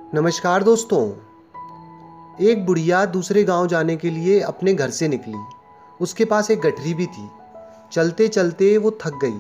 नमस्कार दोस्तों। एक बुढ़िया दूसरे गांव जाने के लिए अपने घर से निकली। उसके पास एक गठरी भी थी। चलते चलते वो थक गई।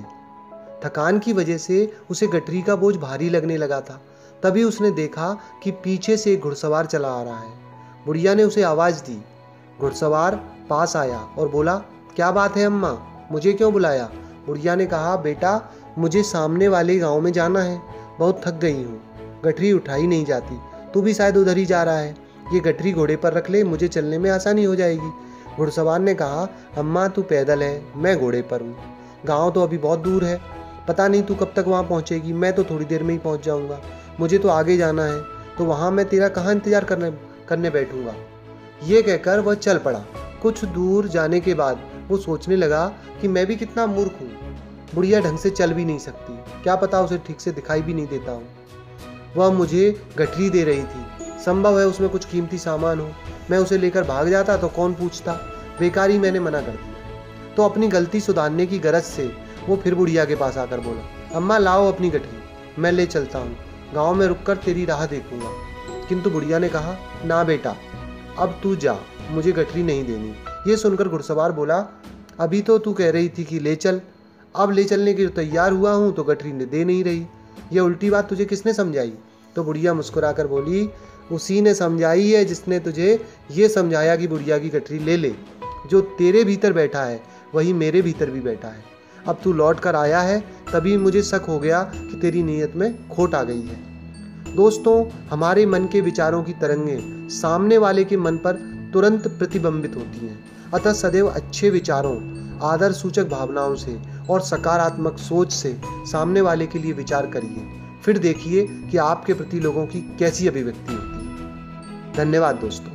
थकान की वजह से उसे गठरी का बोझ भारी लगने लगा था। तभी उसने देखा कि पीछे से एक घुड़सवार चला आ रहा है। बुढ़िया ने उसे आवाज़ दी। घुड़सवार पास आया और बोला, क्या बात है अम्मा, मुझे क्यों बुलाया? बुढ़िया ने कहा, बेटा मुझे सामने वाले गांव में जाना है, बहुत थक गई हूँ, गठरी उठाई नहीं जाती। तू भी शायद उधर ही जा रहा है, ये गठरी घोड़े पर रख ले, मुझे चलने में आसानी हो जाएगी। घुड़सवार ने कहा, अम्मा तू पैदल है, मैं घोड़े पर हूँ, गांव तो अभी बहुत दूर है, पता नहीं तू कब तक वहाँ पहुँचेगी, मैं तो थोड़ी देर में ही पहुँच जाऊँगा, मुझे तो आगे जाना है, तो वहाँ मैं तेरा कहाँ इंतजार करने बैठूँगा। ये कहकर वह चल पड़ा। कुछ दूर जाने के बाद वो सोचने लगा कि मैं भी कितना मूर्ख हूँ, बुढ़िया ढंग से चल भी नहीं सकती, क्या पता उसे ठीक से दिखाई भी नहीं देता हूँ। वह मुझे गठरी दे रही थी, संभव है उसमें कुछ कीमती सामान हो, मैं उसे लेकर भाग जाता तो कौन पूछता, बेकार ही मैंने मना कर दिया। तो अपनी गलती सुधारने की गरज से वो फिर बुढ़िया के पास आकर बोला, अम्मा लाओ अपनी गठरी, मैं ले चलता हूँ, गाँव में रुककर तेरी राह देखूंगा। किंतु बुढ़िया ने कहा, ना बेटा अब तू जा, मुझे गठरी नहीं देनी। ये सुनकर घुड़सवार बोला, अभी तो तू कह रही थी कि ले चल, अब ले चलने के लिए तैयार हुआ हूँ तो गठरी ने दे नहीं रही, ये उल्टी बात तुझे किसने समझाई? तो बुढ़िया मुस्कुराकर बोली, उसी ने समझाई है जिसने तुझे ये समझाया कि बुढ़िया की गठरी ले ले। जो तेरे भीतर बैठा है वही मेरे भीतर भी बैठा है। अब तू लौट कर आया है, तभी मुझे शक हो गया कि तेरी नीयत में खोट आ गई है। दोस्तों, हमारे मन के विचारों की तरंगें सामने वाले के मन पर तुरंत प्रतिबिंबित होती हैं। अतः सदैव अच्छे विचारों, आदर सूचक भावनाओं से और सकारात्मक सोच से सामने वाले के लिए विचार करिए, फिर देखिए कि आपके प्रति लोगों की कैसी अभिव्यक्ति होती है। धन्यवाद दोस्तों।